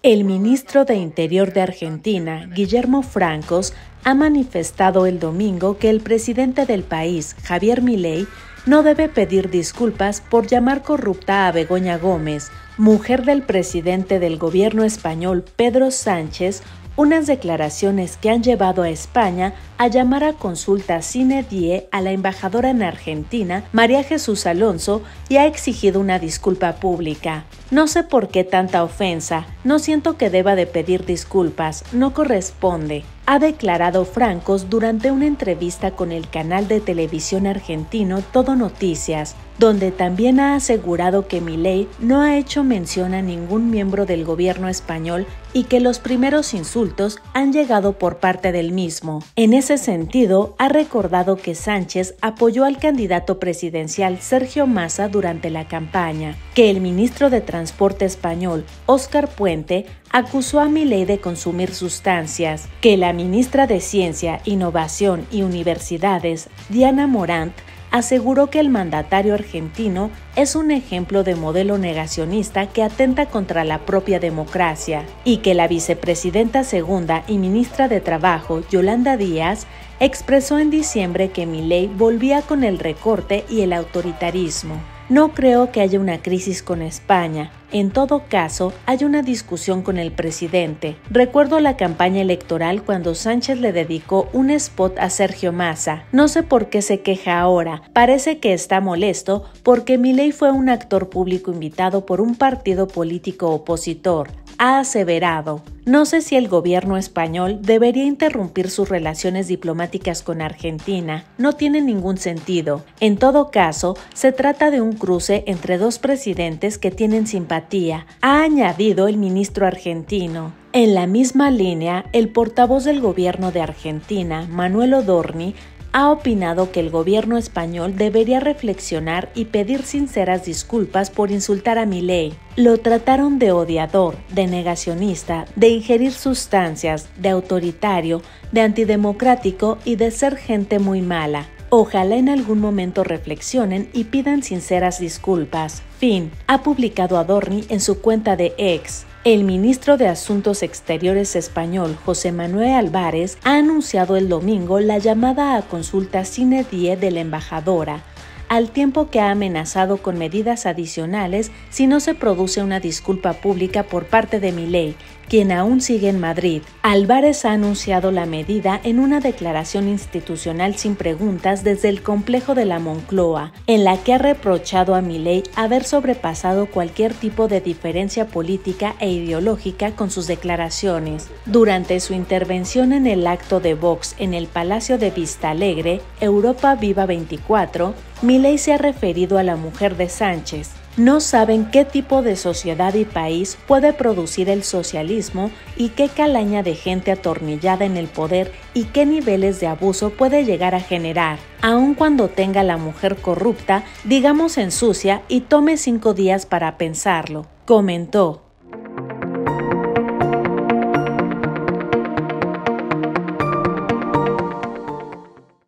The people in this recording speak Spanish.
El ministro de Interior de Argentina, Guillermo Francos, ha manifestado el domingo que el presidente del país, Javier Milei, no debe pedir disculpas por llamar corrupta a Begoña Gómez, mujer del presidente del gobierno español Pedro Sánchez, unas declaraciones que han llevado a España a llamar a consulta sine die a la embajadora en Argentina, María Jesús Alonso, y ha exigido una disculpa pública. No sé por qué tanta ofensa, no siento que deba de pedir disculpas, no corresponde, ha declarado Francos durante una entrevista con el canal de televisión argentino Todo Noticias, donde también ha asegurado que Milei no ha hecho mención a ningún miembro del gobierno español y que los primeros insultos han llegado por parte del mismo. En ese sentido, ha recordado que Sánchez apoyó al candidato presidencial Sergio Massa durante la campaña, que el ministro de Transporte español, Óscar Puente, acusó a Milei de consumir sustancias, que la ministra de Ciencia, Innovación y Universidades, Diana Morant, aseguró que el mandatario argentino es un ejemplo de modelo negacionista que atenta contra la propia democracia, y que la vicepresidenta segunda y ministra de Trabajo, Yolanda Díaz, expresó en diciembre que Milei volvía con el recorte y el autoritarismo. No creo que haya una crisis con España. En todo caso, hay una discusión con el presidente. Recuerdo la campaña electoral cuando Sánchez le dedicó un spot a Sergio Massa. No sé por qué se queja ahora. Parece que está molesto porque Milei fue un actor público invitado por un partido político opositor, ha aseverado. No sé si el gobierno español debería interrumpir sus relaciones diplomáticas con Argentina, no tiene ningún sentido. En todo caso, se trata de un cruce entre dos presidentes que tienen simpatía, ha añadido el ministro argentino. En la misma línea, el portavoz del gobierno de Argentina, Manuel Odorni, ha opinado que el gobierno español debería reflexionar y pedir sinceras disculpas por insultar a Milei. Lo trataron de odiador, de negacionista, de ingerir sustancias, de autoritario, de antidemocrático y de ser gente muy mala. Ojalá en algún momento reflexionen y pidan sinceras disculpas. Fin, ha publicado Adorni en su cuenta de X. El ministro de Asuntos Exteriores español, José Manuel Álvarez, ha anunciado el domingo la llamada a consulta sine die de la embajadora, al tiempo que ha amenazado con medidas adicionales si no se produce una disculpa pública por parte de Milei, quien aún sigue en Madrid. Álvarez ha anunciado la medida en una declaración institucional sin preguntas desde el complejo de la Moncloa, en la que ha reprochado a Milei haber sobrepasado cualquier tipo de diferencia política e ideológica con sus declaraciones. Durante su intervención en el acto de Vox en el Palacio de Vistalegre, Europa Viva 24, Milei se ha referido a la mujer de Sánchez. No saben qué tipo de sociedad y país puede producir el socialismo y qué calaña de gente atornillada en el poder y qué niveles de abuso puede llegar a generar. Aun cuando tenga la mujer corrupta, digamos ensucia y tome 5 días para pensarlo, comentó.